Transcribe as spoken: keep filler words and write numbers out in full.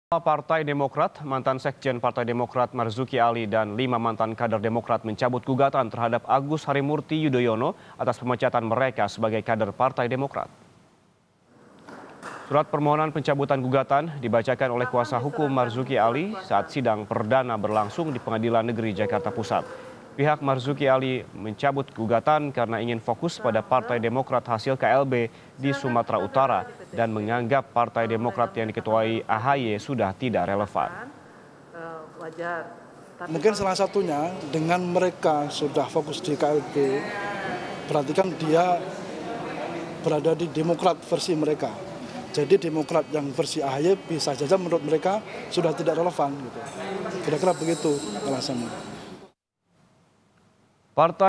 Partai Demokrat, mantan Sekjen Partai Demokrat Marzuki Ali dan lima mantan kader Demokrat mencabut gugatan terhadap Agus Harimurti Yudhoyono atas pemecatan mereka sebagai kader Partai Demokrat. Surat permohonan pencabutan gugatan dibacakan oleh kuasa hukum Marzuki Ali saat sidang perdana berlangsung di Pengadilan Negeri Jakarta Pusat. Pihak Marzuki Ali mencabut gugatan karena ingin fokus pada Partai Demokrat hasil K L B di Sumatera Utara dan menganggap Partai Demokrat yang diketuai A H Y sudah tidak relevan. Mungkin salah satunya dengan mereka sudah fokus di K L B, berarti kan dia berada di Demokrat versi mereka. Jadi Demokrat yang versi A H Y bisa saja menurut mereka sudah tidak relevan. Gitu. Kira-kira begitu alasannya. Partai